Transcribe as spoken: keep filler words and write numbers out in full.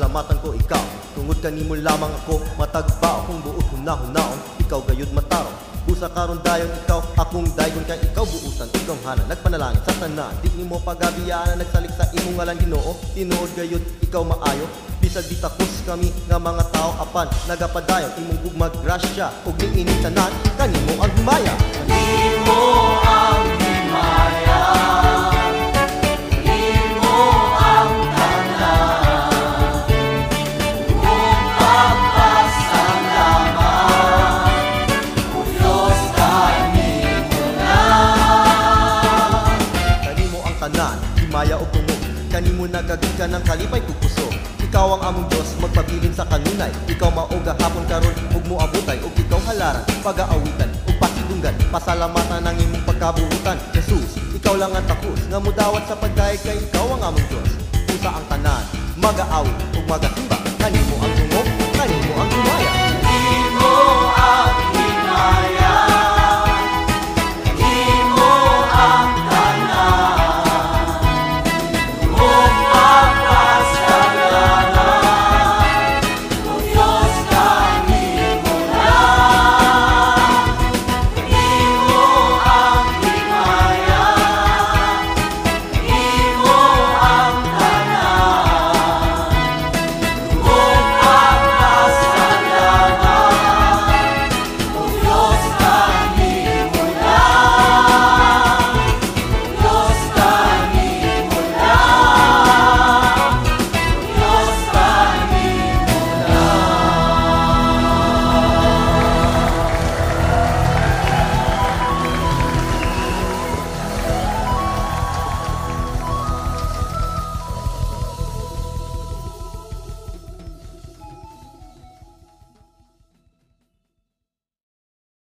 pasalamatan ko ikaw. Tungod kanimo lamang ako matagba akong buot hunahon-naon. Ikaw gayud mataro usa karon dayon ikaw akong daygon kay ikaw buutan ikaw hana nagpanalangin sa tanan di nimo pagabiyaan nagsalik sa imong ngalan Ginoo tinuod gayud ikaw maayo bisag ditakos kami nga mga tao apan nagapadayon imong gugmag grasya ug niini tanan kanimo ang himaya kanimo ang himaya kanimo ang tanan ug pagpasalamat o Diyos kanimo na kanimo ang tanan himaya ug tungod kanimo nagagikan ng kalipay ug puso ikaw ang among Diyos magpabilin sa kanunay ikaw mao gahapon karon ug moabutay ug ikaw halaran pag-aawitan ug pasidunggan pasalamatan ang imong pagkabuutan Jesus ikaw lang ang takos nga mudawat sa pagdayeg kay ikaw ang among Diyos usa ang tanan mag-aawit ug magasimba